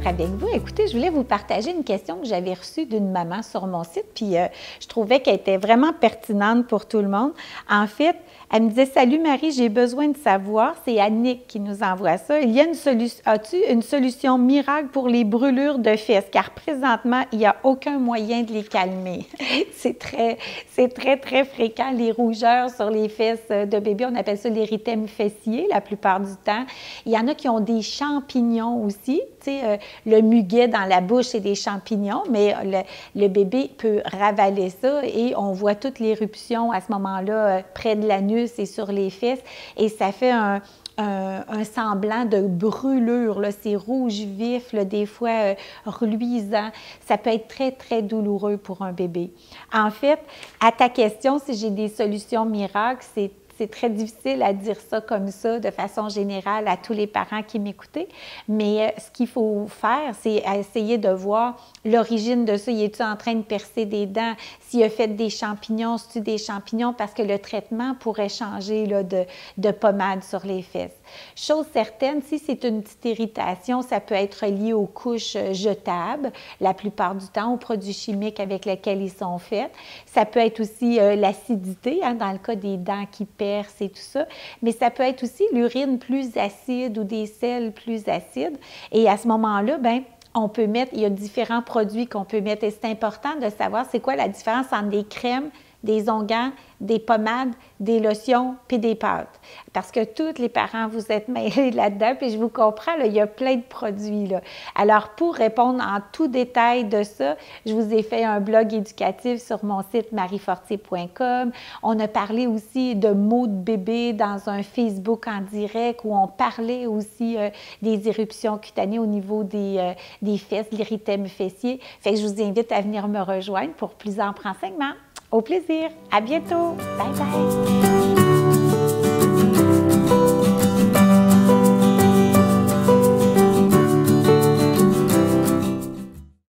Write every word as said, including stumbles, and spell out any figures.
être avec vous. Écoutez, je voulais vous partager une question que j'avais reçue d'une maman sur mon site, puis euh, je trouvais qu'elle était vraiment pertinente pour tout le monde. En fait, elle me disait « Salut Marie, j'ai besoin de savoir, c'est Annick qui nous envoie ça. Il y a une solution, as-tu une solution miracle pour les brûlures de fesses? Car présentement, il n'y a aucun moyen de les calmer. » C'est très, c'est très, très fréquent, les rougeurs sur les fesses de bébé. On appelle ça l'érythème fessier la plupart du temps. Il y en a qui ont des champignons aussi. Tu sais, euh, le muguet dans la bouche, c'est des champignons, mais le, le bébé peut ravaler ça et on voit toute l'éruption à ce moment-là euh, près de l'anus et sur les fesses et ça fait un, un, un semblant de brûlure. C'est rouge vif, là, des fois euh, reluisant. Ça peut être très, très douloureux pour un bébé. En fait, à ta question, si j'ai des solutions miracles, c'est C'est très difficile à dire ça comme ça, de façon générale, à tous les parents qui m'écoutaient. Mais euh, ce qu'il faut faire, c'est essayer de voir l'origine de ça. Il est-tu en train de percer des dents? S'il a fait des champignons, c'est-tu des champignons? Parce que le traitement pourrait changer là, de, de pommade sur les fesses. Chose certaine, si c'est une petite irritation, ça peut être lié aux couches jetables, la plupart du temps, aux produits chimiques avec lesquels ils sont faits. Ça peut être aussi euh, l'acidité, hein, dans le cas des dents qui percent et tout ça, mais ça peut être aussi l'urine plus acide ou des sels plus acides. Et à ce moment-là, bien, on peut mettre, il y a différents produits qu'on peut mettre et c'est important de savoir c'est quoi la différence entre des crèmes, des onguents, des pommades, des lotions puis des pâtes. Parce que tous les parents, vous êtes mêlés là-dedans, puis je vous comprends, là, il y a plein de produits. Là. Alors, pour répondre en tout détail de ça, je vous ai fait un blog éducatif sur mon site marie fortier point com. On a parlé aussi de mots de bébé dans un Facebook en direct où on parlait aussi euh, des éruptions cutanées au niveau des, euh, des fesses, l'érythème fessier. Fait que je vous invite à venir me rejoindre pour plus amples renseignements. Au plaisir. À bientôt. Bye bye.